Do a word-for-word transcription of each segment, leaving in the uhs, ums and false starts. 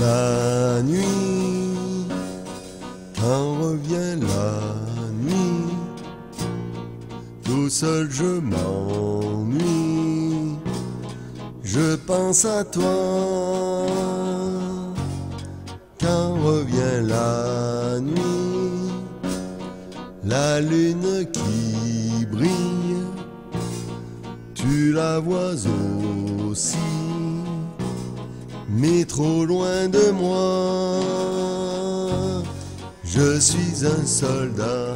La nuit, quand revient la nuit, tout seul je m'ennuie, je pense à toi. Quand revient la nuit, la lune qui brille, tu la vois aussi, mais trop loin de moi. Je suis un soldat,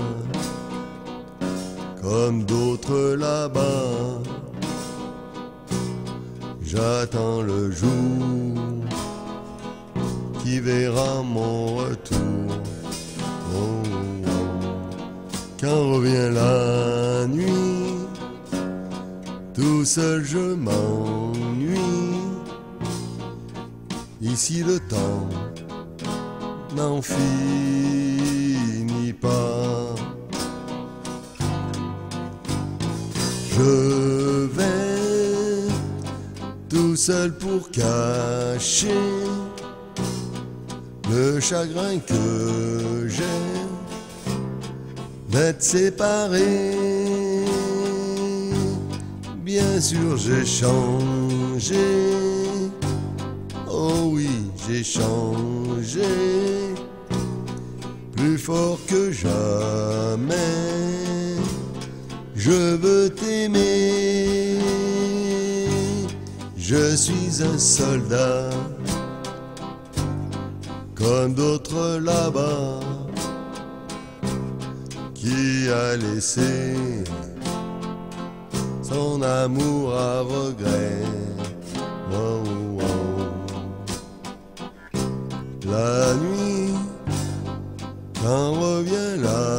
comme d'autres là-bas. J'attends le jour qui verra mon retour. Oh, oh. Quand revient la nuit, tout seul je m'ennuie. Ici le temps n'en finit pas. Je vais tout seul pour cacher le chagrin que j'ai d'être séparé. Bien sûr j'ai changé, oh oui j'ai changé, plus fort que jamais. Je veux t'aimer, je suis un soldat, comme d'autres là-bas, qui a laissé son amour à regret. Oh, oh. La nuit, quand revient la